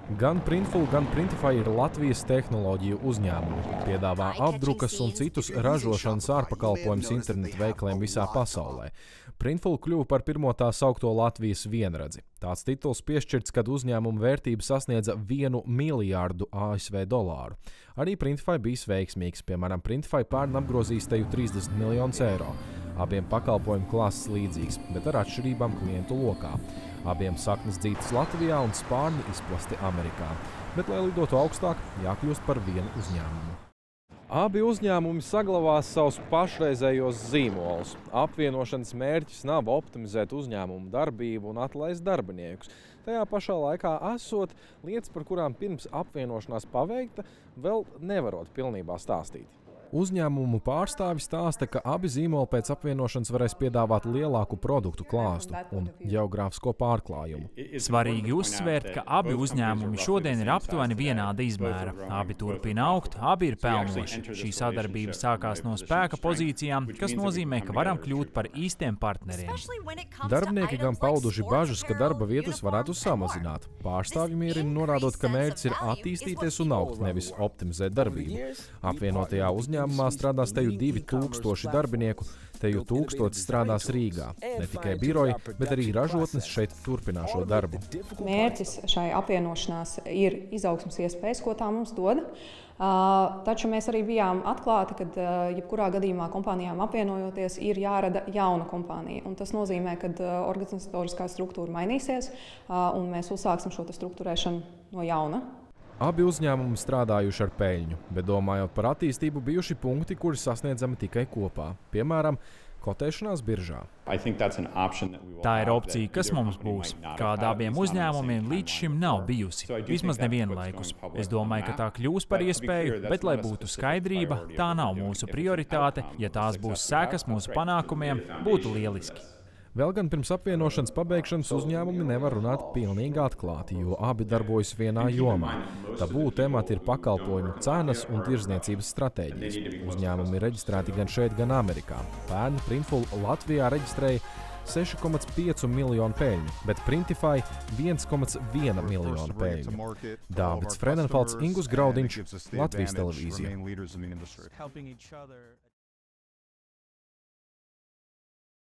Gan Printful, gan Printify ir Latvijas tehnoloģiju uzņēmumi. Piedāvā apdrukas un citus ražošanas ārpakalpojumus internetu veikaliem visā pasaulē. Printful kļuva par pirmo tā saukto Latvijas vienradzi. Tāds tituls piešķirts, kad uzņēmuma vērtība sasniedza 1 miljārdu ASV dolāru. Arī Printify bijis veiksmīgs, piemēram, Printify pērn apgrozījis teju 30 miljonus eiro. Abiem pakalpojumu klases līdzīgs, bet ar atšķirībām klientu lokā. Abiem saknes dzītas Latvijā un spārni izplasti Amerikā. Bet, lai lidotu augstāk, jākļūst par vienu uzņēmumu. Abi uzņēmumi saglabās savus pašreizējos zīmolus. Apvienošanas mērķis nav optimizēt uzņēmumu darbību un atlaist darbiniekus. Tajā pašā laikā esot lietas, par kurām pirms apvienošanās paveikta, vēl nevarot pilnībā stāstīt. Uzņēmumu pārstāvi stāsta, ka abi zīmoli pēc apvienošanas varēs piedāvāt lielāku produktu klāstu un geogrāfisko pārklājumu. Svarīgi uzsvērt, ka abi uzņēmumi šodien ir aptuveni vienāda izmēra. Abi turpina augt, abi ir pelnoši. Šī sadarbība sākās no spēka pozīcijām, kas nozīmē, ka varam kļūt par īstiem partneriem. Darbinieki gan pauduši bažas, ka darba vietas varētu samazināt. Pārstāvji mierina norādot, ka mērķis ir attīstīties un augt, nevis optimizēt darbību. Apvienotajā uzņēmumā strādās teju 2000 darbinieku, teju 1000 strādās Rīgā. Ne tikai biroji, bet arī ražotnes šeit turpinās šo darbu. Mērķis šai apvienošanās ir izaugsmes iespējas, ko tā mums dod. Taču mēs arī bijām atklāti, ka jebkurā gadījumā kompānijām apvienojoties ir jārada jauna kompānija. Un tas nozīmē, ka organizatoriskā struktūra mainīsies un mēs uzsāksim šo struktūrēšanu no jauna. Abi uzņēmumi strādājuši ar peļņu, bet domājot par attīstību, bijuši punkti, kuri sasniedzami tikai kopā. Piemēram, kotēšanās biržā. Tā ir opcija, kas mums būs, kāda abiem uzņēmumiem līdz šim nav bijusi, vismaz nevienlaikus. Es domāju, ka tā kļūs par iespēju, bet, lai būtu skaidrība, tā nav mūsu prioritāte. Ja tās būs sekas mūsu panākumiem, būtu lieliski. Vēl gan pirms apvienošanas pabeigšanas uzņēmumi nevar runāt pilnīgi atklāti, jo abi darbojas vienā jomā. Tabū temati ir pakalpojumu cenas un tirdzniecības stratēģijas. Uzņēmumi ir reģistrēti gan šeit, gan Amerikā. Pērn Printful Latvijā reģistrēja 6,5 miljonu peļņu, bet Printify 1,1 miljonu peļņu. Dāvids Fredenfelds, Ingus Graudiņš, Latvijas televīzija.